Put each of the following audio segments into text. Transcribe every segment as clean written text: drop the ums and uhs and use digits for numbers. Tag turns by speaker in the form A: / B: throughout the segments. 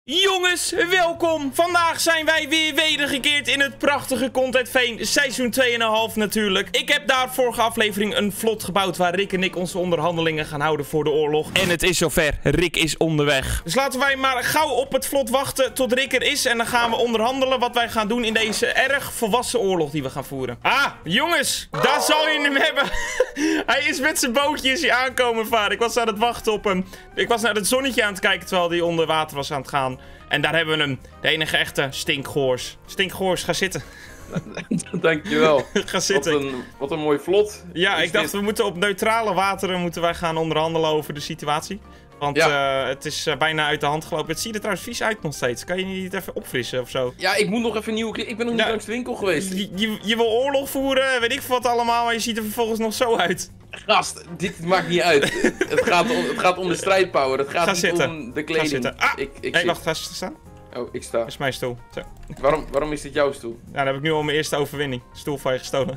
A: Jongens, welkom! Vandaag zijn wij weer wedergekeerd in het prachtige Content Veen, seizoen 2,5 natuurlijk. Ik heb daar vorige aflevering een vlot gebouwd waar Rick en ik onze onderhandelingen gaan houden voor de oorlog. En het is zover, Rick is onderweg. Dus laten wij maar gauw op het vlot wachten tot Rick er is. En dan gaan we onderhandelen wat wij gaan doen in deze erg volwassen oorlog die we gaan voeren. Ah, jongens, daar zal je hem hebben. Hij is met zijn bootje aankomen varen. Ik was aan het wachten op hem. Ik was naar het zonnetje aan het kijken terwijl hij onder water was aan het gaan. En daar hebben we hem. De enige echte Stinkgoors. Stinkgoors, ga zitten.
B: Dankjewel.
A: Ga zitten.
B: Wat een mooi vlot.
A: Ja, ik dacht we moeten op neutrale wateren gaan onderhandelen over de situatie. Want ja. Het is bijna uit de hand gelopen. Het ziet er trouwens vies uit nog steeds. Kan je niet even opfrissen of zo?
B: Ja, ik moet nog even nieuw. Ik ben nog niet langs de winkel geweest.
A: Je wil oorlog voeren, weet ik wat allemaal, maar je ziet er vervolgens nog zo uit.
B: Gast, dit maakt niet uit. het gaat om de strijdpower. Het gaat niet om de kleding.
A: Ga zitten. Ah, wacht, ga je staan?
B: Oh, ik sta.
A: Dat is mijn stoel. Zo.
B: Waarom is dit jouw stoel?
A: Nou, dan heb ik nu al mijn eerste overwinning. Stoel van je gestolen.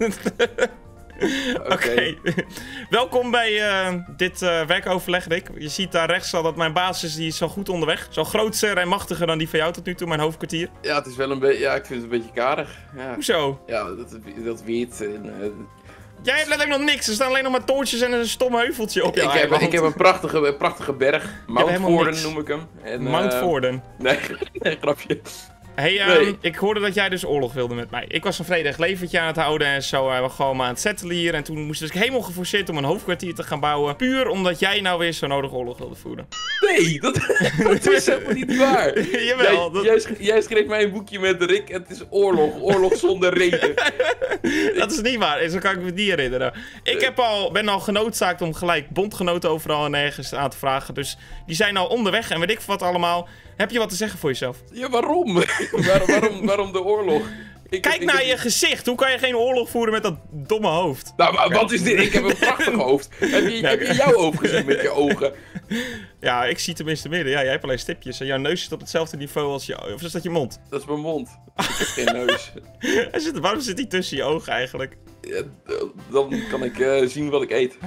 A: Oké. Welkom bij dit werkoverleg, Rick. Je ziet daar rechts al dat mijn basis die is zo goed onderweg. Zo groter en machtiger dan die van jou tot nu toe, mijn hoofdkwartier.
B: Ja, het is wel een beetje. Ja, ik vind het een beetje karig. Ja.
A: Hoezo?
B: Ja, dat weet.
A: Jij hebt letterlijk nog niks. Er staan alleen nog maar toortjes en een stom heuveltje op je eiland.
B: Ik heb een prachtige berg. Mount Forden noem ik hem. En,
A: Mount Forden?
B: Nee, grapje.
A: Hey,
B: nee.
A: Ik hoorde dat jij dus oorlog wilde met mij. Ik was een vredig leventje aan het houden en zo. We gewoon maar aan het settelen hier. En toen moest ik helemaal geforceerd om een hoofdkwartier te gaan bouwen. Puur omdat jij nou weer zo nodig oorlog wilde voeren.
B: Nee, dat is helemaal niet waar.
A: Jawel.
B: Jij schreef mij een boekje met Rick. Het is oorlog. Oorlog zonder reden.
A: Dat is niet waar. Zo kan ik me niet herinneren. Ik ben al genoodzaakt om gelijk bondgenoten overal en nergens aan te vragen. Dus die zijn al onderweg en weet ik wat allemaal. Heb je wat te zeggen voor jezelf?
B: Ja, waarom? waarom de oorlog?
A: Kijk naar je gezicht. Hoe kan je geen oorlog voeren met dat domme hoofd?
B: Nou, wat is dit? Ik heb een prachtig hoofd. Heb je jouw hoofd gezien met je ogen?
A: Ja, ik zie tenminste midden. Ja, jij hebt alleen stipjes. En jouw neus zit op hetzelfde niveau als je... Of is dat je mond?
B: Dat is mijn mond. Ik heb geen neus.
A: Waarom zit die tussen je ogen eigenlijk?
B: Ja, dan kan ik zien wat ik eet.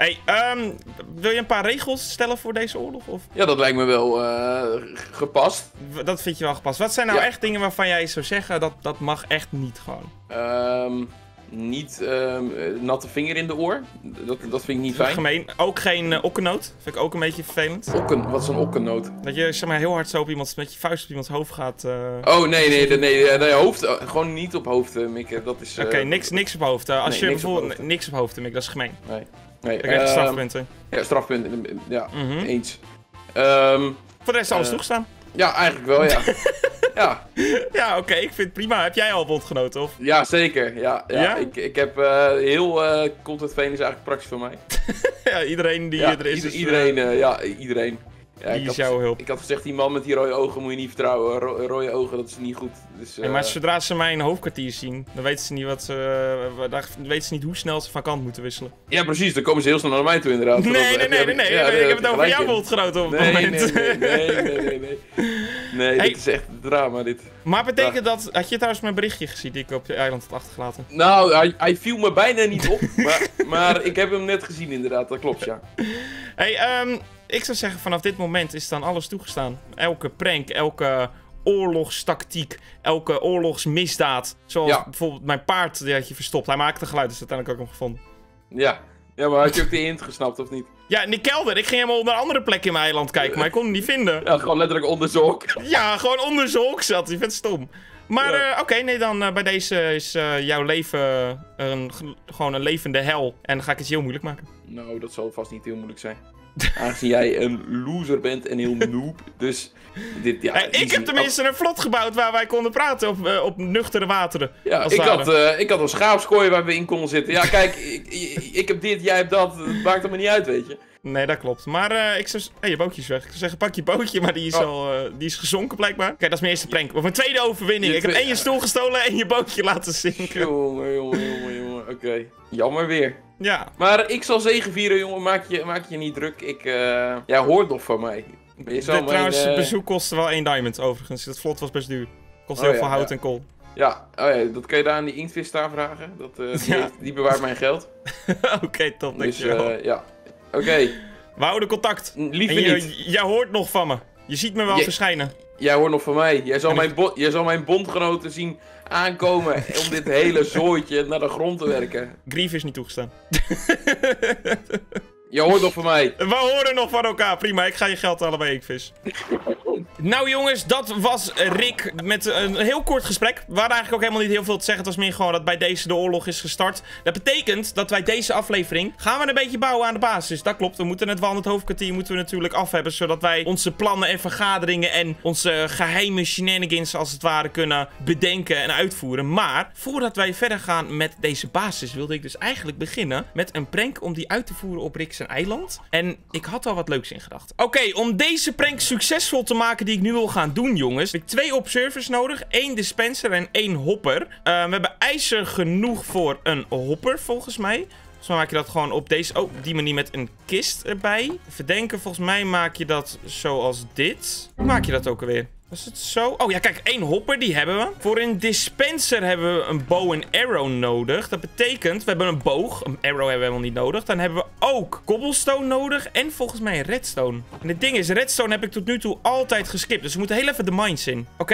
A: Wil je een paar regels stellen voor deze oorlog? Of?
B: Ja, dat lijkt me wel gepast.
A: Dat vind je wel gepast. Wat zijn nou echt dingen waarvan jij zou zeggen dat mag echt niet gewoon?
B: Niet natte vinger in de oor. Dat vind ik niet fijn.
A: Gemeen. Ook geen okkennoot. Vind ik ook een beetje vervelend.
B: Wat is een okkennoot?
A: Dat je zeg maar heel hard zo op iemand met je vuist op iemands hoofd gaat.
B: Oh nee, hoofd. Gewoon niet op hoofd mikken. Dat is.
A: Oké, niks op hoofd. Als je bijvoorbeeld niks op hoofd mikken, dat is gemeen.
B: Nee.
A: Ik krijg strafpunten.
B: Ja, strafpunten. Ja, eens.
A: Voor de rest alles toegestaan.
B: Ja, eigenlijk wel, ja.
A: Ja, oké, ik vind het prima. Heb jij al bondgenoten, of?
B: Ja, zeker. Ja? Ik heb heel Content Veen is eigenlijk praktisch voor mij.
A: Ja, iedereen die er is.
B: Iedereen. Ja,
A: die is jouw hulp.
B: Ik had gezegd, die man met die rode ogen moet je niet vertrouwen. Rode ogen, dat is niet goed. Dus,
A: maar zodra ze mijn hoofdkwartier zien, dan weten ze niet hoe snel ze van kant moeten wisselen.
B: Ja, precies. Dan komen ze heel snel naar mij toe, inderdaad.
A: Nee. Ik heb het over jouw bondgenoten op het moment.
B: Nee, dit is echt drama, dit.
A: Maar betekent dat... Had je trouwens mijn berichtje gezien die ik op je eiland had achtergelaten?
B: Nou, hij viel me bijna niet op. maar ik heb hem net gezien, inderdaad. Dat klopt, ja.
A: Hey, ik zou zeggen, vanaf dit moment is dan alles toegestaan. Elke prank, elke oorlogstactiek, elke oorlogsmisdaad. Zoals bijvoorbeeld mijn paard, die had je verstopt. Hij maakte geluid, dus uiteindelijk ook nog gevonden.
B: Ja, maar had je ook de hint gesnapt, of niet?
A: Ja, in die kelder. Ik ging helemaal onder een andere plek in mijn eiland kijken, maar ik kon hem niet vinden.
B: Ja, gewoon letterlijk onder zijn hok.
A: Ja, gewoon onder zijn hok zat. Je vindt het stom. Maar oké, dan bij deze is jouw leven gewoon een levende hel. En dan ga ik het je heel moeilijk maken.
B: Nou, dat zal vast niet heel moeilijk zijn. Aangezien jij een loser bent en heel noob. Dus dit,
A: ik heb tenminste een vlot gebouwd waar wij konden praten op nuchtere wateren.
B: Ja, ik had een schaapskooi waar we in konden zitten. Ja, kijk, ik heb dit, jij hebt dat. Het maakt er maar niet uit, weet je.
A: Nee, dat klopt. Maar ik zou... Hey, je bootje is weg. Ik zou zeggen, pak je bootje, maar die is gezonken blijkbaar. Kijk, dat is mijn eerste prank. Of mijn tweede overwinning. Ik heb en je stoel gestolen en je bootje laten zinken.
B: Jongen. Oké. Jammer weer.
A: Ja.
B: Maar ik zal zegevieren, jongen. Maak je niet druk. Jij hoort nog van mij.
A: Trouwens, het bezoek kostte wel 1 diamond overigens. Het vlot was best duur. Kost heel veel hout en kool.
B: Ja, dat kan je daar aan die inktvis daar vragen. Die bewaart mijn geld.
A: Oké, top.
B: Dus, Oké.
A: We houden contact.
B: Liever niet.
A: Jij hoort nog van me. Je ziet me wel verschijnen.
B: Jij hoort nog van mij. Jij zal mijn bondgenoten zien aankomen om dit hele zooitje naar de grond te werken.
A: Grief is niet toegestaan.
B: Je hoort nog van mij.
A: We horen nog van elkaar. Prima, ik ga je geld halen bij Inkvis. Nou jongens, dat was Rick met een heel kort gesprek. We hadden eigenlijk ook helemaal niet heel veel te zeggen. Het was meer gewoon dat bij deze de oorlog is gestart. Dat betekent dat wij deze aflevering gaan we een beetje bouwen aan de basis. Dat klopt, we moeten het Wandelend Hoofdkwartier moeten we natuurlijk af hebben. Zodat wij onze plannen en vergaderingen en onze geheime shenanigans als het ware kunnen bedenken en uitvoeren. Maar voordat wij verder gaan met deze basis wilde ik dus eigenlijk beginnen met een prank om die uit te voeren op Rick zijn eiland. En ik had al wat leuks in gedachten. Oké, om deze prank succesvol te maken die ik nu wil gaan doen, jongens, heb ik 2 observers nodig. 1 dispenser en 1 hopper. We hebben ijzer genoeg voor een hopper, volgens mij. Volgens mij maak je dat gewoon op deze... Oh, die manier met een kist erbij. Even denken, volgens mij maak je dat zoals dit. Hoe maak je dat ook alweer? Was het zo? Oh ja, kijk, 1 hopper, die hebben we. Voor een dispenser hebben we een bow en arrow nodig. Dat betekent, we hebben een boog. Een arrow hebben we helemaal niet nodig. Dan hebben we ook cobblestone nodig. En volgens mij redstone. En het ding is, redstone heb ik tot nu toe altijd geskipt. Dus we moeten heel even de mines in. Oké,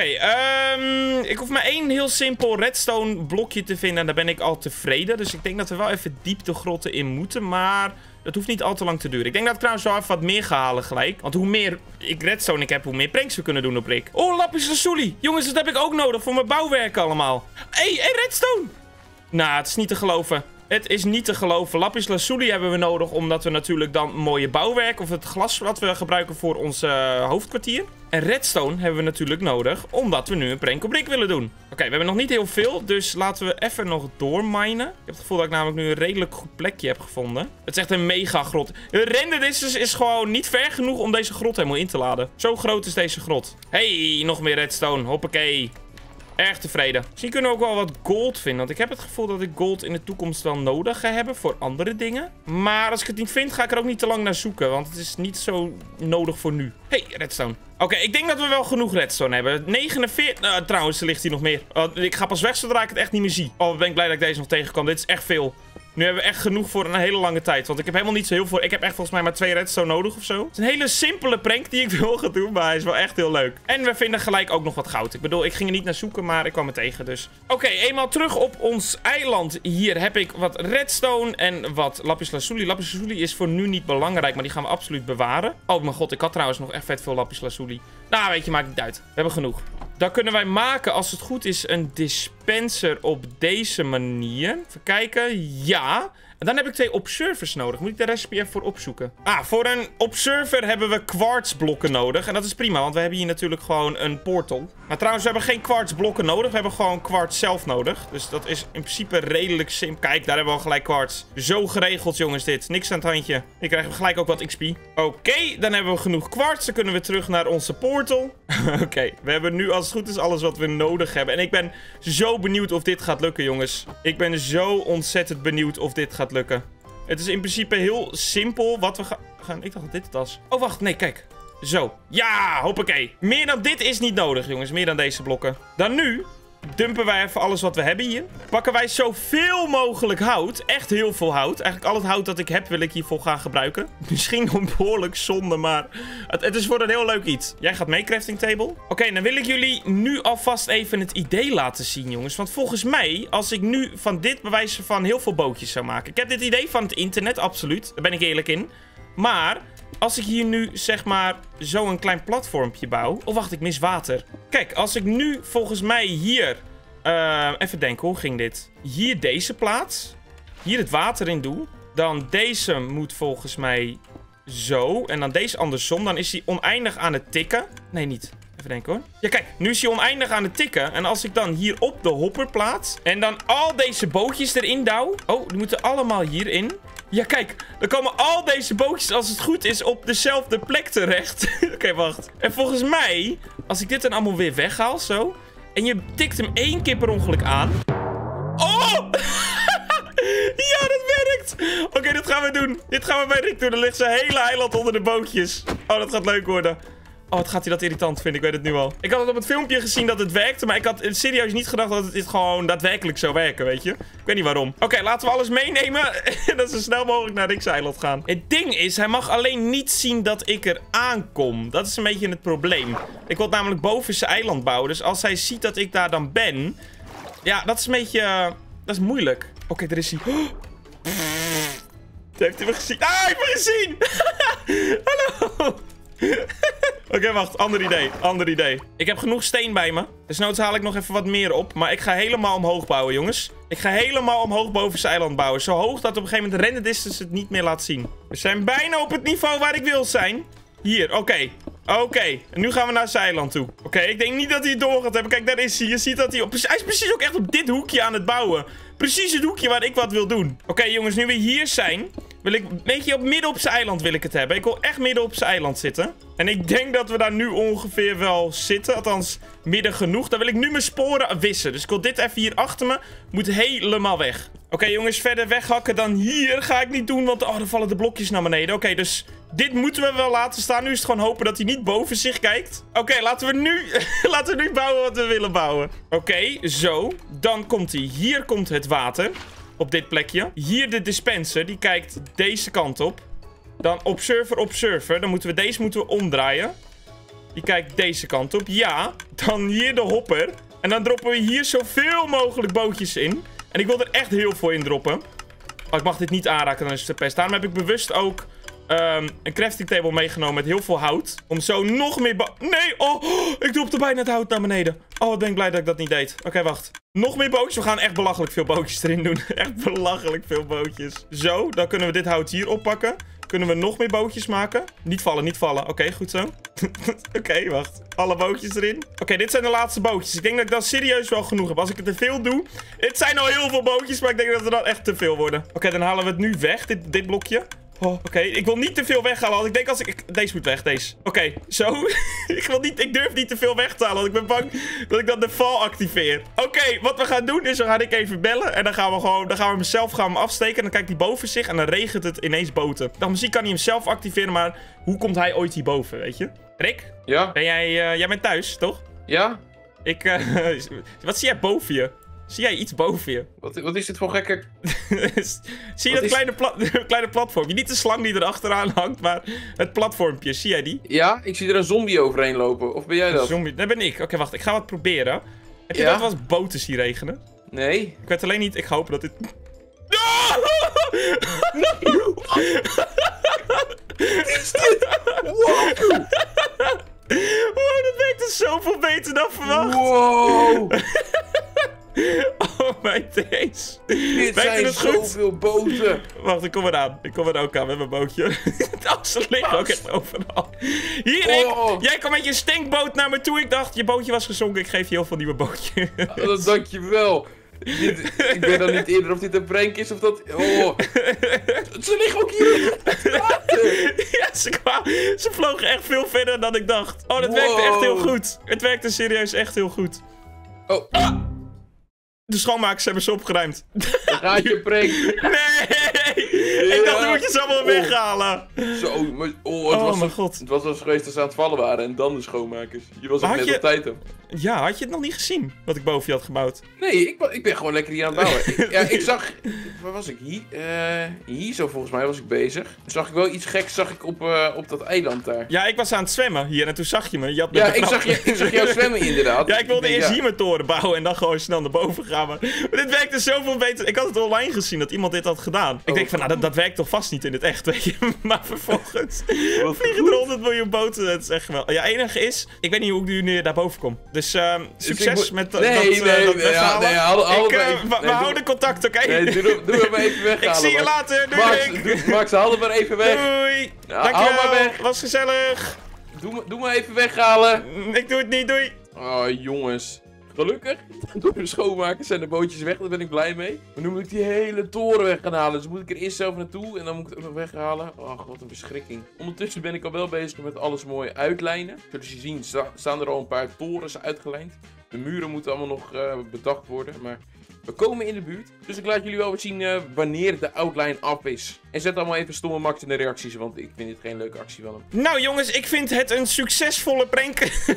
A: ik hoef maar 1 heel simpel redstone blokje te vinden. En daar ben ik al tevreden. Dus ik denk dat we wel even diep de grotten in moeten. Maar... dat hoeft niet al te lang te duren. Ik denk dat ik trouwens wel even wat meer ga halen gelijk. Want hoe meer redstone ik heb, hoe meer pranks we kunnen doen op Rick. Oh, lapis lazuli. Jongens, dat heb ik ook nodig voor mijn bouwwerk allemaal. Hey, redstone. Nou, het is niet te geloven. Het is niet te geloven. Lapis lazuli hebben we nodig, omdat we natuurlijk dan mooie bouwwerk, of het glas wat we gebruiken voor ons hoofdkwartier. En redstone hebben we natuurlijk nodig, omdat we nu een prank op Rick willen doen. Oké, we hebben nog niet heel veel, dus laten we even nog doorminen. Ik heb het gevoel dat ik namelijk nu een redelijk goed plekje heb gevonden. Het is echt een mega grot. De render distance is gewoon niet ver genoeg om deze grot helemaal in te laden. Zo groot is deze grot. Hey, nog meer redstone. Hoppakee. Erg tevreden. Misschien kunnen we ook wel wat gold vinden. Want ik heb het gevoel dat ik gold in de toekomst wel nodig ga hebben voor andere dingen. Maar als ik het niet vind, ga ik er ook niet te lang naar zoeken. Want het is niet zo nodig voor nu. Hey, redstone. Oké, ik denk dat we wel genoeg redstone hebben. 49... trouwens, er ligt hier nog meer. Ik ga pas weg zodra ik het echt niet meer zie. Oh, ben ik blij dat ik deze nog tegenkwam. Dit is echt veel. Nu hebben we echt genoeg voor een hele lange tijd. Want ik heb helemaal niet zo heel veel... Ik heb echt volgens mij maar 2 redstone nodig of zo. Het is een hele simpele prank die ik wil gaan doen. Maar hij is wel echt heel leuk. En we vinden gelijk ook nog wat goud. Ik bedoel, ik ging er niet naar zoeken, maar ik kwam er tegen dus. Oké, eenmaal terug op ons eiland. Hier heb ik wat redstone en wat lapis lazuli. Lapis lazuli is voor nu niet belangrijk, maar die gaan we absoluut bewaren. Oh mijn god, ik had trouwens nog echt vet veel lapis lazuli. Nou, weet je, maakt niet uit. We hebben genoeg. Dan kunnen wij maken, als het goed is, een dispenser op deze manier. Even kijken. Ja. En dan heb ik 2 observers nodig. Moet ik de recipe even voor opzoeken? Voor een observer hebben we kwartsblokken nodig. En dat is prima, want we hebben hier natuurlijk gewoon een portal. Maar trouwens, we hebben geen kwartsblokken nodig. We hebben gewoon kwarts zelf nodig. Dus dat is in principe redelijk simpel. Kijk, daar hebben we al gelijk kwarts. Zo geregeld, jongens, dit. Niks aan het handje. Ik krijg gelijk ook wat XP. Oké, dan hebben we genoeg kwarts. Dan kunnen we terug naar onze portal. Oké, we hebben nu als het goed is alles wat we nodig hebben. En ik ben zo benieuwd of dit gaat lukken, jongens. Ik ben zo ontzettend benieuwd of dit gaat lukken. Het is in principe heel simpel wat we gaan... Ik dacht dat dit het was. Oh, wacht. Nee, kijk. Zo. Ja, hoppakee. Meer dan dit is niet nodig, jongens. Meer dan deze blokken. Dan nu dumpen wij even alles wat we hebben hier. Pakken wij zoveel mogelijk hout. Echt heel veel hout. Eigenlijk al het hout dat ik heb wil ik hiervoor gaan gebruiken. Misschien een behoorlijk zonde, maar het is voor een heel leuk iets. Jij gaat mee, crafting table. Oké, dan wil ik jullie nu alvast even het idee laten zien, jongens. Want volgens mij, als ik nu van dit bewijs van heel veel bootjes zou maken. Ik heb dit idee van het internet, absoluut. Daar ben ik eerlijk in. Maar... als ik hier nu, zeg maar, zo een klein platformpje bouw... oh, wacht, ik mis water. Kijk, als ik nu volgens mij hier... even denken, hoe ging dit? Hier deze plaats. Hier het water in doe. Dan deze moet volgens mij zo. En dan deze andersom. Dan is hij oneindig aan het tikken. Nee, niet. Even denken hoor. Ja, kijk. Nu is hij oneindig aan het tikken. En als ik dan hier op de hopper plaats... en dan al deze bootjes erin douw... oh, die moeten allemaal hierin... ja, kijk. Dan komen al deze bootjes, als het goed is, op dezelfde plek terecht. Oké, wacht. En volgens mij, als ik dit dan allemaal weer weghaal, zo... en je tikt hem 1 keer per ongeluk aan... oh! Ja, dat werkt! Oké, dit gaan we doen. Dit gaan we bij Rick doen. Er ligt zijn hele eiland onder de bootjes. Oh, dat gaat leuk worden. Oh, wat gaat hij dat irritant vinden, ik weet het nu al. Ik had het op het filmpje gezien dat het werkte, maar ik had serieus niet gedacht dat het gewoon daadwerkelijk zou werken, weet je. Ik weet niet waarom. Oké, laten we alles meenemen en dat we zo snel mogelijk naar Rick's eiland gaan. Het ding is, hij mag alleen niet zien dat ik er aankom. Dat is een beetje het probleem. Ik wil namelijk boven zijn eiland bouwen, dus als hij ziet dat ik daar dan ben... Ja, dat is een beetje... dat is moeilijk. Oké, daar is hij. Oh. Heeft hij me gezien? Ah, hij heeft me gezien! Hallo! Oké, wacht. Ander idee. Ik heb genoeg steen bij me. Dus noods haal ik nog even wat meer op. Maar ik ga helemaal omhoog bouwen, jongens. Ik ga helemaal omhoog boven zijn eiland bouwen. Zo hoog dat op een gegeven moment de render distance het niet meer laat zien. We zijn bijna op het niveau waar ik wil zijn. Hier, oké. En nu gaan we naar zijn eiland toe. Oké, ik denk niet dat hij het door gaat hebben. Kijk, daar is hij. Je ziet dat hij... Hij is precies ook echt op dit hoekje aan het bouwen. Precies het hoekje waar ik wat wil doen. Oké, jongens, nu we hier zijn... wil ik een beetje midden op zijn eiland wil ik het hebben. Ik wil echt midden op zijn eiland zitten. En ik denk dat we daar nu ongeveer wel zitten. Althans, midden genoeg. Dan wil ik nu mijn sporen wissen. Dus ik wil dit even hier achter me. Moet helemaal weg. Oké, jongens, verder weghakken dan hier ga ik niet doen. Want dan vallen de blokjes naar beneden. Oké, dus dit moeten we wel laten staan. Nu is het gewoon hopen dat hij niet boven zich kijkt. Oké, laten we nu bouwen wat we willen bouwen. Oké, zo. Dan komt hij. Hier komt het water. Op dit plekje. Hier de dispenser. Die kijkt deze kant op. Dan observer. Dan moeten we deze omdraaien. Die kijkt deze kant op. Ja. Dan hier de hopper. En dan droppen we hier zoveel mogelijk bootjes in. En ik wil er echt heel veel in droppen. Oh, ik mag dit niet aanraken, dan is het te pest. Daarom heb ik bewust ook een crafting table meegenomen met heel veel hout. Om zo nog meer... Nee, oh, ik dropte bijna het hout naar beneden. Oh, wat ben ik blij dat ik dat niet deed. Oké, wacht. Nog meer bootjes. We gaan echt belachelijk veel bootjes erin doen. Echt belachelijk veel bootjes. Zo, dan kunnen we dit hout hier oppakken. Kunnen we nog meer bootjes maken? Niet vallen. Oké, goed zo. Oké, wacht. Alle bootjes erin. Oké, dit zijn de laatste bootjes. Ik denk dat ik dat serieus wel genoeg heb. Als ik het te veel doe... Het zijn al heel veel bootjes, maar ik denk dat het dan echt te veel worden. Oké, dan halen we het nu weg, dit blokje. Oh, oké. Ik wil niet te veel weghalen, want ik denk als ik... Deze moet weg, deze. Oké, zo. Ik durf niet te veel weg te halen, want ik ben bang dat ik dan de val activeer. Oké, wat we gaan doen is, we gaan ik even bellen. En dan gaan we mezelf afsteken. En dan kijkt hij boven zich en dan regent het ineens boten. Dan misschien kan hij hem zelf activeren, maar hoe komt hij ooit hierboven, weet je? Rick?
B: Ja?
A: Ben jij bent thuis, toch?
B: Ja?
A: Wat zie jij boven je? Zie jij iets boven je?
B: Wat is dit voor gekke...
A: Zie je dat kleine platformpje? Niet de slang die erachteraan hangt, maar het platformpje. Zie jij die?
B: Ja, ik zie er een zombie overheen lopen. Of ben jij dat?
A: Zombie. Dat ben ik. Oké, wacht. Ik ga wat proberen. Heb je dat wel eens boten zien regenen?
B: Nee.
A: Ik weet alleen niet... Ik hoop dat dit...
B: Nee! Wat is dit? Wow!
A: Wow, dat werkt dus zoveel beter dan verwacht.
B: Wow!
A: Oh mijn days.
B: Dit zijn zoveel boten.
A: Wacht, ik kom eraan. Ik kom er ook aan met mijn bootje. Ze liggen ook echt overal. Hier, Rick. Jij kwam met je stinkboot naar me toe. Ik dacht, je bootje was gezonken. Ik geef je heel veel nieuwe bootjes.
B: Dat dankjewel. Ik weet dan niet eerder of dit een prank is of dat... Oh. Ze liggen ook hier.
A: Ja, ze vlogen echt veel verder dan ik dacht. Oh, dat werkte echt heel goed. Het werkte serieus echt heel goed.
B: Oh.
A: Ah! De schoonmakers hebben ze opgeruimd.
B: Dan gaat je prank.
A: Nee! Ik dacht, dan moet je ze allemaal weghalen.
B: Zo, maar...
A: mijn god.
B: Het was wel eens geweest dat ze aan het vallen waren en dan de schoonmakers. Je was ook net op tijd op.
A: Ja, had je het nog niet gezien? Wat ik boven je had gebouwd?
B: Nee, ik ben gewoon lekker hier aan het bouwen. Ik zag... Waar was ik? Hier zo volgens mij was ik bezig. Toen zag ik wel iets geks op dat eiland daar.
A: Ja, ik was aan het zwemmen hier en toen zag je me.
B: Ik zag jou zwemmen inderdaad.
A: Ja, ik wilde eerst hier mijn toren bouwen en dan gewoon snel naar boven gaan. Maar dit werkte zoveel beter. Ik had het online gezien dat iemand dit had gedaan. Ik denk van, nou, dat werkt toch vast niet in het echt, weet je. Maar vervolgens vliegen er 100 miljoen boten. Het is echt geweldig. Ja, enige is, ik weet niet hoe ik nu naar boven kom. Dus succes met dat weghalen. We houden contact, oké?
B: Nee, doe het maar even weghalen.
A: Ik zie je later. Doei.
B: Max, haal het maar even weg.
A: Doei.
B: Ja,
A: dankjewel.
B: haal maar weg.
A: Was gezellig.
B: Doe maar even weghalen.
A: Ik doe het niet, doei.
B: Oh, jongens. Gelukkig, door de schoonmakers zijn de bootjes weg, daar ben ik blij mee. Maar nu moet ik die hele toren weg gaan halen. Dus moet ik er eerst zelf naartoe en dan moet ik het ook nog weghalen. Oh, wat een verschrikking. Ondertussen ben ik al wel bezig met alles mooi uitlijnen. Zoals je ziet staan er al een paar torens uitgelijnd. De muren moeten allemaal nog bedacht worden, maar We komen in de buurt. Dus ik laat jullie wel weer zien wanneer de outline af is. En zet allemaal even stomme Max in de reacties, want ik vind dit geen leuke actie van hem.
A: Nou jongens, ik vind het een succesvolle prank.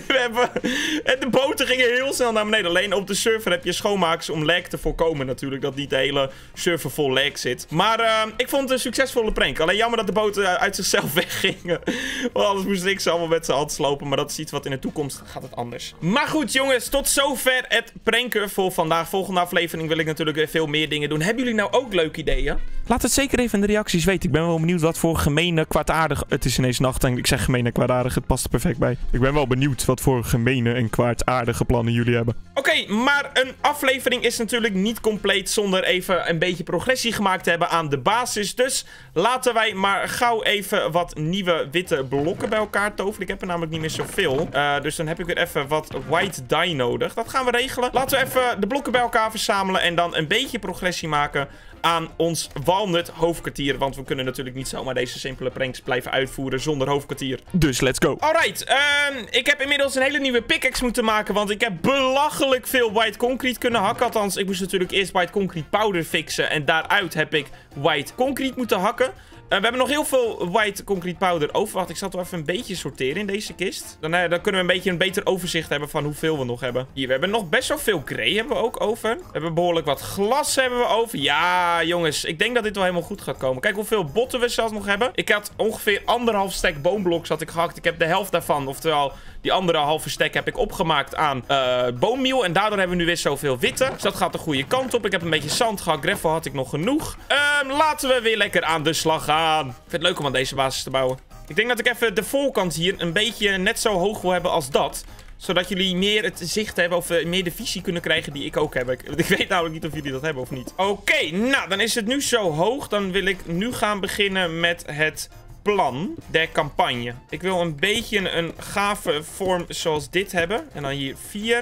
A: De boten gingen heel snel naar beneden. Alleen op de server heb je schoonmakers om lag te voorkomen natuurlijk. Dat niet de hele server vol lag zit. Maar ik vond het een succesvolle prank. Alleen jammer dat de boten uit zichzelf weggingen. Want anders moest ik ze allemaal met z'n hand slopen. Maar dat is iets wat in de toekomst gaat het anders. Maar goed jongens, tot zover het pranken voor vandaag. Volgende aflevering wil ik natuurlijk weer veel meer dingen doen. Hebben jullie nou ook leuke ideeën? Laat het zeker even in de reacties weten. Ik ben wel benieuwd wat voor gemene, kwaadaardige... Het is ineens nacht en ik zeg gemene en kwaadaardig. Het past er perfect bij. Ik ben wel benieuwd wat voor gemene en kwaadaardige plannen jullie hebben. Oké, maar een aflevering is natuurlijk niet compleet zonder even een beetje progressie gemaakt te hebben aan de basis. Dus laten wij maar gauw even wat nieuwe witte blokken bij elkaar toveren. Ik heb er namelijk niet meer zoveel. Dus dan heb ik weer even wat white dye nodig. Dat gaan we regelen. Laten we even de blokken bij elkaar verzamelen en dan een beetje progressie maken aan ons Walnut hoofdkwartier. Want we kunnen natuurlijk niet zomaar deze simpele pranks blijven uitvoeren zonder hoofdkwartier. Dus let's go. Alright, ik heb inmiddels een hele nieuwe pickaxe moeten maken. Want ik heb belachelijk veel white concrete kunnen hakken. Althans, ik moest natuurlijk eerst white concrete powder fixen. En daaruit heb ik white concrete moeten hakken. We hebben nog heel veel white concrete powder over. Wacht, ik zal het wel even een beetje sorteren in deze kist. Dan kunnen we een beetje een beter overzicht hebben van hoeveel we nog hebben. Hier, we hebben nog best wel veel grey hebben we ook over. We hebben behoorlijk wat glas hebben we over. Ja, jongens. Ik denk dat dit wel helemaal goed gaat komen. Kijk hoeveel botten we zelfs nog hebben. Ik had ongeveer 1,5 stack boombloks had ik gehakt. Ik heb de helft daarvan, oftewel die andere halve stack heb ik opgemaakt aan boommeal. En daardoor hebben we nu weer zoveel witte. Dus dat gaat de goede kant op. Ik heb een beetje zand gehakt. Gravel had ik nog genoeg. Laten we weer lekker aan de slag gaan. Ik vind het leuk om aan deze basis te bouwen. Ik denk dat ik even de voorkant hier een beetje net zo hoog wil hebben als dat. Zodat jullie meer het zicht hebben of meer de visie kunnen krijgen die ik ook heb. Ik weet namelijk niet of jullie dat hebben of niet. Oké, nou dan is het nu zo hoog. Dan wil ik nu gaan beginnen met het plan der campagne. Ik wil een beetje een gave vorm zoals dit hebben. En dan hier 4.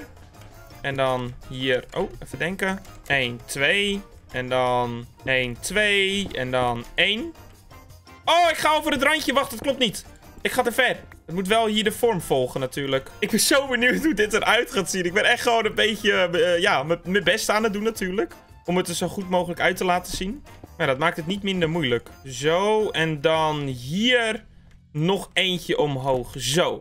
A: En dan hier, oh, even denken. 1, 2. En dan 1, 2. En dan 1. Oh, ik ga over het randje. Wacht, dat klopt niet. Ik ga te ver. Het moet wel hier de vorm volgen natuurlijk. Ik ben zo benieuwd hoe dit eruit gaat zien. Ik ben echt gewoon een beetje, ja, mijn best aan het doen natuurlijk. Om het er zo goed mogelijk uit te laten zien. Maar dat maakt het niet minder moeilijk. Zo, en dan hier nog eentje omhoog. Zo.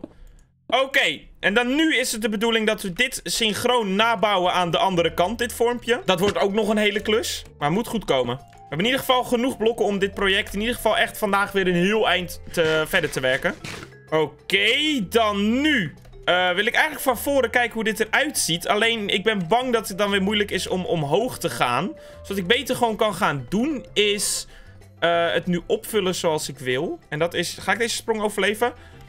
A: Oké, en dan nu is het de bedoeling dat we dit synchroon nabouwen aan de andere kant, dit vormpje. Dat wordt ook nog een hele klus, maar moet goed komen. We hebben in ieder geval genoeg blokken om dit project in ieder geval echt vandaag weer een heel eind verder te werken. Oké, dan nu wil ik eigenlijk van voren kijken hoe dit eruit ziet. Alleen, ik ben bang dat het dan weer moeilijk is om omhoog te gaan. Dus wat ik beter gewoon kan gaan doen is het nu opvullen zoals ik wil. En dat is, ga ik deze sprong overleven?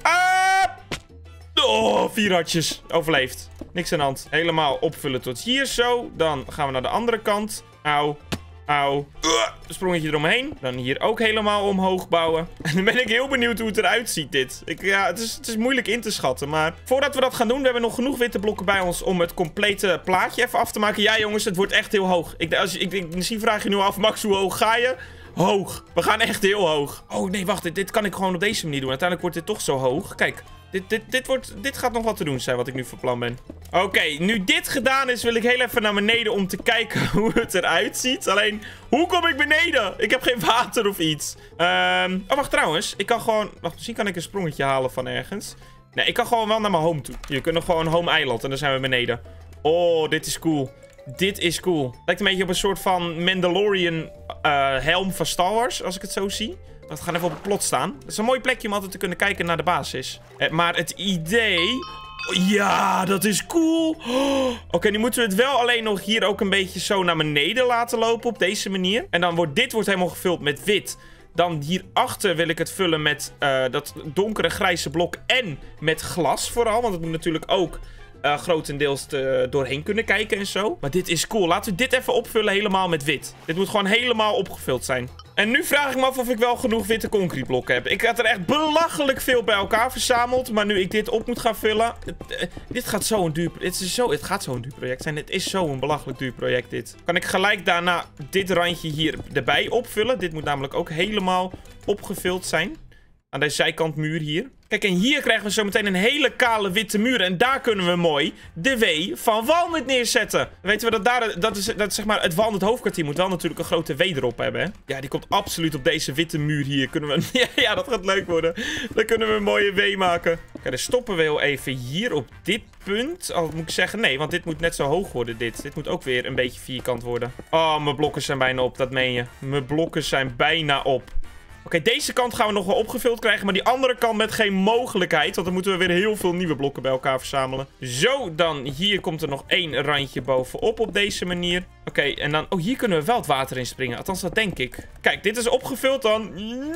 A: Oh, 4 hartjes. Overleefd. Niks aan de hand. Helemaal opvullen tot hier zo. Dan gaan we naar de andere kant. Auw. Auw. Een sprongetje eromheen. Dan hier ook helemaal omhoog bouwen. En dan ben ik heel benieuwd hoe het eruit ziet dit. Ja, het is moeilijk in te schatten. Maar voordat we dat gaan doen, we hebben nog genoeg witte blokken bij ons om het complete plaatje even af te maken. Ja jongens, het wordt echt heel hoog. Misschien vraag je nu af, Max, hoe hoog ga je? Hoog. We gaan echt heel hoog. Oh nee, wacht. Dit kan ik gewoon op deze manier doen. Uiteindelijk wordt dit toch zo hoog. Kijk. Dit gaat nog wat te doen zijn wat ik nu van plan ben. Oké, nu dit gedaan is, wil ik heel even naar beneden om te kijken hoe het eruit ziet. Alleen, hoe kom ik beneden? Ik heb geen water of iets. Oh, wacht trouwens. Ik kan gewoon... Wacht, misschien kan ik een sprongetje halen van ergens. Nee, ik kan gewoon wel naar mijn home toe. Je kunt nog gewoon home eiland en dan zijn we beneden. Oh, dit is cool. Dit is cool. Lijkt een beetje op een soort van Mandalorian helm van Star Wars, als ik het zo zie. We gaan even op het plot staan. Dat is een mooi plekje om altijd te kunnen kijken naar de basis. Maar het idee... Ja, dat is cool. Oké, nu moeten we het wel alleen nog hier ook een beetje zo naar beneden laten lopen op deze manier. En dan wordt dit helemaal gevuld met wit. Dan hierachter wil ik het vullen met dat donkere grijze blok en met glas vooral. Want het moet natuurlijk ook grotendeels doorheen kunnen kijken en zo. Maar dit is cool. Laten we dit even opvullen helemaal met wit. Dit moet gewoon helemaal opgevuld zijn. En nu vraag ik me af of ik wel genoeg witte concreteblokken heb. Ik had er echt belachelijk veel bij elkaar verzameld. Maar nu ik dit op moet gaan vullen... Dit gaat zo'n duur... Het gaat zo'n duur project zijn. Het is zo'n belachelijk duur project dit. Kan ik gelijk daarna dit randje hier erbij opvullen. Dit moet namelijk ook helemaal opgevuld zijn. Aan deze zijkantmuur hier. Kijk, en hier krijgen we zo meteen een hele kale witte muur. En daar kunnen we mooi de W van Walnut neerzetten. Weten we dat dat is zeg maar het Walnut hoofdkwartier moet wel natuurlijk een grote W erop hebben, hè? Ja, die komt absoluut op deze witte muur hier. Kunnen we... ja, dat gaat leuk worden. Dan kunnen we een mooie W maken. Kijk, dan stoppen we heel even hier op dit punt. Al moet ik zeggen, nee, want dit moet net zo hoog worden, dit. Dit moet ook weer een beetje vierkant worden. Oh, mijn blokken zijn bijna op, dat meen je. Mijn blokken zijn bijna op. Oké, deze kant gaan we nog wel opgevuld krijgen, maar die andere kant met geen mogelijkheid. Want dan moeten we weer heel veel nieuwe blokken bij elkaar verzamelen. Zo, dan hier komt er nog 1 randje bovenop op deze manier. Oké, en dan... Oh, hier kunnen we wel het water in springen. Althans, dat denk ik. Kijk, dit is opgevuld dan.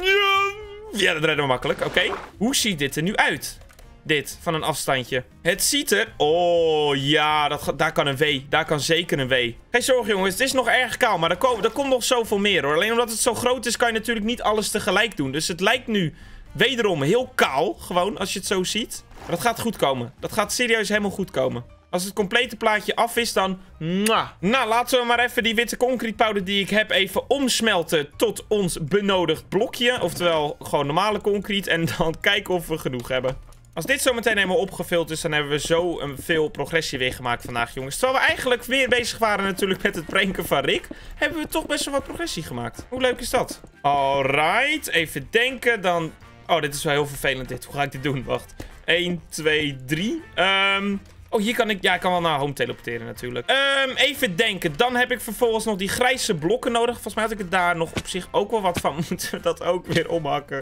A: Ja, dat redden we makkelijk. Oké, hoe ziet dit er nu uit? Dit, van een afstandje. Het ziet er... Oh, ja, daar kan een W. Daar kan zeker een W. Geen zorgen, jongens. Het is nog erg kaal, maar er komt nog zoveel meer, hoor. Alleen omdat het zo groot is, kan je natuurlijk niet alles tegelijk doen. Dus het lijkt nu wederom heel kaal, gewoon, als je het zo ziet. Maar dat gaat goed komen. Dat gaat serieus helemaal goed komen. Als het complete plaatje af is, dan... Mwah. Nou, laten we maar even die witte concrete powder die ik heb even omsmelten tot ons benodigd blokje. Oftewel, gewoon normale concrete. En dan kijken of we genoeg hebben. Als dit zo meteen helemaal opgevuld is, dan hebben we zo veel progressie weer gemaakt vandaag, jongens. Terwijl we eigenlijk meer bezig waren natuurlijk met het pranken van Rick, hebben we toch best wel wat progressie gemaakt. Hoe leuk is dat? Alright, even denken dan... Oh, dit is wel heel vervelend dit. Hoe ga ik dit doen? Wacht. 1, 2, 3. Oh, hier kan ik... Ja, ik kan wel naar home teleporteren natuurlijk. Even denken. Dan heb ik vervolgens nog die grijze blokken nodig. Volgens mij had ik het daar nog op zich ook wel wat van. Moeten we dat ook weer omhakken?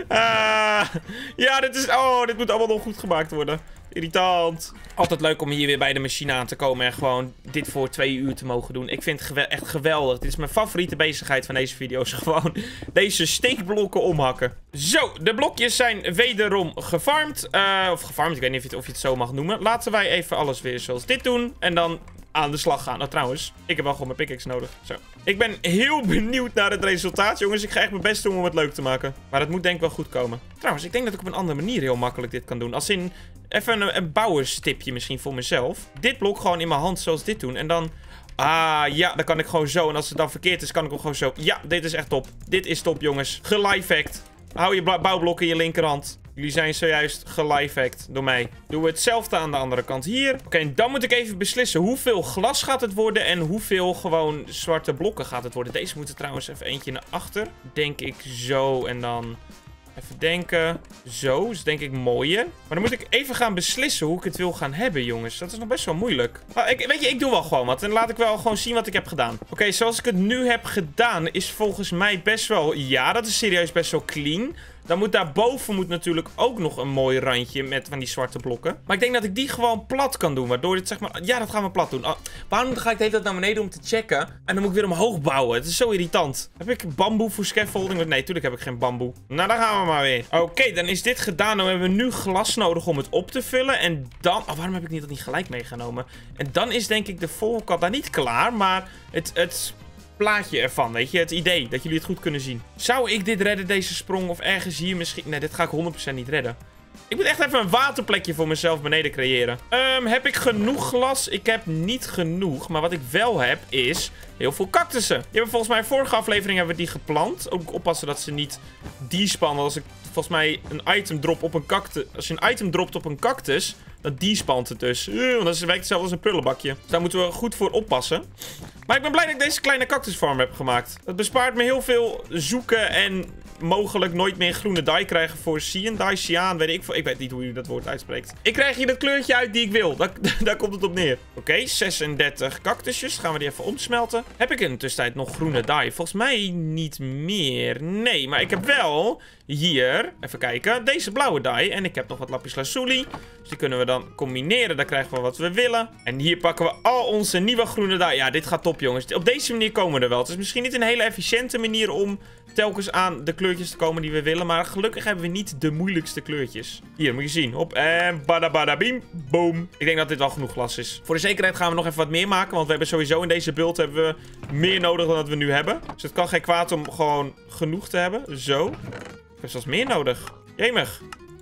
A: Ja, dit is... Oh, dit moet allemaal nog goed gemaakt worden. Irritant. Altijd leuk om hier weer bij de machine aan te komen en gewoon dit voor 2 uur te mogen doen. Ik vind het echt geweldig. Dit is mijn favoriete bezigheid van deze video's. Gewoon deze steekblokken omhakken. Zo, de blokjes zijn wederom gefarmd. Of gefarmd, ik weet niet of je het zo mag noemen. Laten wij even alles weer zoals dit doen. En dan aan de slag gaan. Nou, trouwens, ik heb wel gewoon mijn pickaxe nodig. Zo. Ik ben heel benieuwd naar het resultaat, jongens. Ik ga echt mijn best doen om het leuk te maken. Maar het moet denk ik wel goed komen. Trouwens, ik denk dat ik op een andere manier heel makkelijk dit kan doen. Als in even een bouwerstipje misschien voor mezelf. Dit blok gewoon in mijn hand zoals dit doen. En dan... Ah, ja, dan kan ik gewoon zo. En als het dan verkeerd is, kan ik hem gewoon zo. Ja, dit is echt top. Dit is top, jongens. Gelifehackt. Hou je bouwblok in je linkerhand. Jullie zijn zojuist gelifehackt door mij. Doen we hetzelfde aan de andere kant hier. Oké, en dan moet ik even beslissen hoeveel glas gaat het worden en hoeveel gewoon zwarte blokken gaat het worden. Deze moeten trouwens even eentje naar achter. Denk ik zo en dan... Even denken. Zo is denk ik mooier. Maar dan moet ik even gaan beslissen hoe ik het wil gaan hebben, jongens. Dat is nog best wel moeilijk. Maar weet je, ik doe wel gewoon wat. En laat ik wel gewoon zien wat ik heb gedaan. Oké, zoals ik het nu heb gedaan is volgens mij best wel... Ja, dat is serieus best wel clean. Dan moet daarboven natuurlijk ook nog een mooi randje met van die zwarte blokken. Maar ik denk dat ik die gewoon plat kan doen. Waardoor dit zeg maar... Ja, dat gaan we plat doen. Waarom ga ik de hele tijd naar beneden om te checken? En dan moet ik weer omhoog bouwen. Het is zo irritant. Heb ik bamboe voor scaffolding? Nee, tuurlijk heb ik geen bamboe. Nou, dan gaan we maar weer. Oké, dan is dit gedaan. Dan hebben we nu glas nodig om het op te vullen. En dan... Oh, waarom heb ik dat niet gelijk meegenomen? En dan is denk ik de voorkant daar niet klaar. Maar het plaatje ervan, weet je, het idee dat jullie het goed kunnen zien. Zou ik dit redden, deze sprong, of ergens hier misschien? Nee, dit ga ik 100% niet redden. Ik moet echt even een waterplekje voor mezelf beneden creëren. Heb ik genoeg glas? Ik heb niet genoeg, maar wat ik wel heb is heel veel cactussen. Die hebben volgens mij in vorige aflevering hebben we die geplant. Ook oppassen dat ze niet despannen. Als ik volgens mij een item drop op een cactus. Als je een item dropt op een cactus, dan despant het dus. Want dat werkt hetzelfde als een prullenbakje. Dus daar moeten we goed voor oppassen. Maar ik ben blij dat ik deze kleine cactusfarm heb gemaakt. Dat bespaart me heel veel zoeken en mogelijk nooit meer groene dye krijgen voor cyaan, weet ik. Ik weet niet hoe je dat woord uitspreekt. Ik krijg hier het kleurtje uit die ik wil. Daar komt het op neer. Oké, 36 cactusjes. Gaan we die even omsmelten. Heb ik in de tussentijd nog groene dye? Volgens mij niet meer. Nee, maar ik heb wel hier, even kijken, deze blauwe dye. En ik heb nog wat lapis lazuli. Dus die kunnen we dan combineren. Dan krijgen we wat we willen. En hier pakken we al onze nieuwe groene dye. Ja, dit gaat top, jongens. Op deze manier komen we er wel. Het is misschien niet een hele efficiënte manier om telkens aan de kleurtjes te komen die we willen. Maar gelukkig hebben we niet de moeilijkste kleurtjes. Hier, moet je zien. Hop, en badabadabim, boom. Ik denk dat dit wel genoeg glas is. Voor de zekerheid gaan we nog even wat meer maken. Want we hebben sowieso in deze build hebben we meer nodig dan dat we nu hebben. Dus het kan geen kwaad om gewoon genoeg te hebben. Zo. Ik heb zelfs meer nodig. Jemig.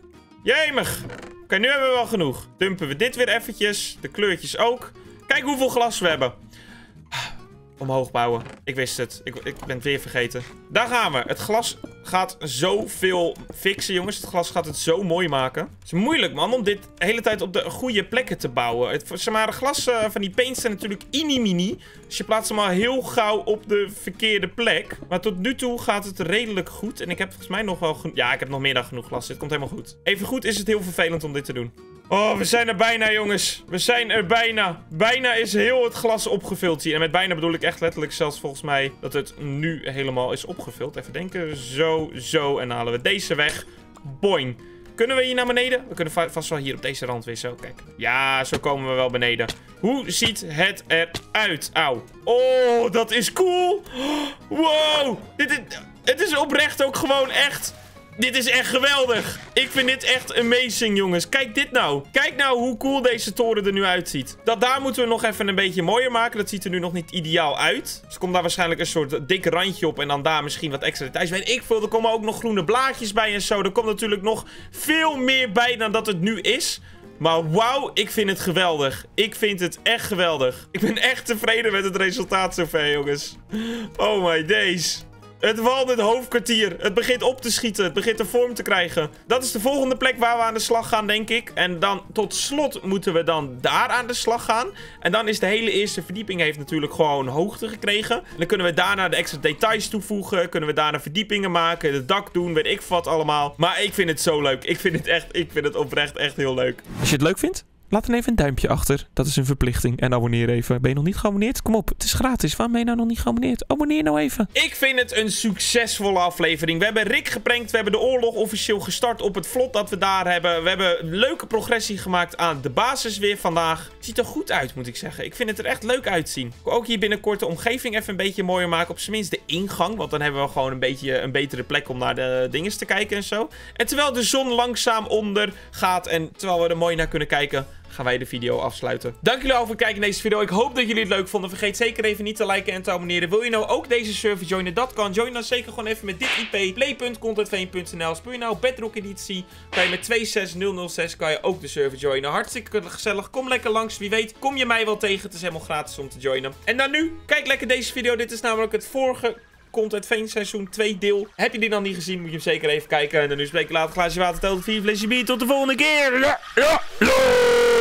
A: Jemig. Oké, nu hebben we wel genoeg. Dumpen we dit weer eventjes. De kleurtjes ook. Kijk hoeveel glas we hebben. omhoog bouwen. Ik wist het. Ik ben het weer vergeten. Daar gaan we. Het glas gaat zoveel fixen, jongens. Het glas gaat het zo mooi maken. Het is moeilijk, man, om dit de hele tijd op de goede plekken te bouwen. Zeg maar, de glas van die paints zijn natuurlijk mini. Dus je plaatst hem al heel gauw op de verkeerde plek. Maar tot nu toe gaat het redelijk goed. En ik heb volgens mij nog wel genoeg... Ja, ik heb nog meer dan genoeg glas. Dit komt helemaal goed. Evengoed is het heel vervelend om dit te doen. Oh, we zijn er bijna, jongens. We zijn er bijna. Bijna is heel het glas opgevuld hier. En met bijna bedoel ik echt letterlijk zelfs volgens mij dat het nu helemaal is opgevuld. Even denken. Zo. En dan halen we deze weg. Boing. Kunnen we hier naar beneden? We kunnen vast wel hier op deze rand weer zo. Kijk. Ja, zo komen we wel beneden. Hoe ziet het eruit? Auw. Oh, dat is cool. Wow. Het is oprecht ook gewoon echt... Dit is echt geweldig. Ik vind dit echt amazing, jongens. Kijk dit nou. Kijk nou hoe cool deze toren er nu uitziet. Daar moeten we nog even een beetje mooier maken. Dat ziet er nu nog niet ideaal uit. Dus er komt daar waarschijnlijk een soort dik randje op. En dan daar misschien wat extra details. Weet ik veel. Er komen ook nog groene blaadjes bij en zo. Er komt natuurlijk nog veel meer bij dan dat het nu is. Maar wauw, ik vind het geweldig. Ik vind het echt geweldig. Ik ben echt tevreden met het resultaat zover, jongens. Oh my days. Het Walnut hoofdkwartier. Het begint op te schieten. Het begint een vorm te krijgen. Dat is de volgende plek waar we aan de slag gaan, denk ik. En dan tot slot moeten we dan daar aan de slag gaan. En dan is de hele eerste verdieping heeft natuurlijk gewoon hoogte gekregen. En dan kunnen we daarna de extra details toevoegen. Kunnen we daarna verdiepingen maken. Het dak doen. Weet ik wat allemaal. Maar ik vind het zo leuk. Ik vind het oprecht echt heel leuk. Als je het leuk vindt, laat dan even een duimpje achter. Dat is een verplichting. En abonneer even. Ben je nog niet geabonneerd? Kom op, het is gratis. Waarom ben je nou nog niet geabonneerd? Abonneer nou even. Ik vind het een succesvolle aflevering. We hebben Rick geprankt. We hebben de oorlog officieel gestart op het vlot dat we daar hebben. We hebben leuke progressie gemaakt aan de basis weer vandaag. Ziet er goed uit, moet ik zeggen. Ik vind het er echt leuk uitzien. Ook hier binnenkort de omgeving even een beetje mooier maken. Op zijn minst de ingang. Want dan hebben we gewoon een beetje een betere plek om naar de dinges te kijken en zo. En terwijl de zon langzaam onder gaat en terwijl we er mooi naar kunnen kijken, gaan wij de video afsluiten. Dank jullie al voor het kijken naar deze video. Ik hoop dat jullie het leuk vonden. Vergeet zeker even niet te liken en te abonneren. Wil je nou ook deze server joinen? Dat kan. Join dan zeker gewoon even met dit IP. play.contentveen.nl. Speel je nou Bedrock editie? Kan je met 26006 kan je ook de server joinen. Hartstikke gezellig. Kom lekker langs. Wie weet kom je mij wel tegen. Het is helemaal gratis om te joinen. En dan nu, kijk lekker deze video. Dit is namelijk het vorige Content Veen seizoen 2 deel. Heb je die dan niet gezien? Moet je hem zeker even kijken. En dan nu spreek ik later. Glaasje water, telt 4 flesje bier. Tot de volgende keer.